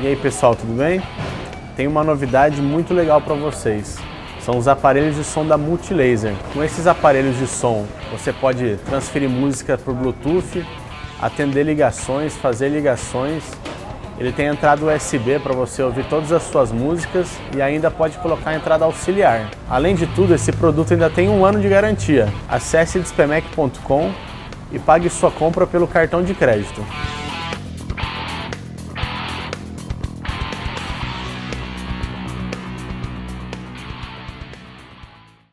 E aí pessoal, tudo bem? Tem uma novidade muito legal para vocês. São os aparelhos de som da Multilaser. Com esses aparelhos de som, você pode transferir música por Bluetooth, atender ligações, fazer ligações. Ele tem entrada USB para você ouvir todas as suas músicas e ainda pode colocar a entrada auxiliar. Além de tudo, esse produto ainda tem 1 ano de garantia. Acesse dispemec.com e pague sua compra pelo cartão de crédito.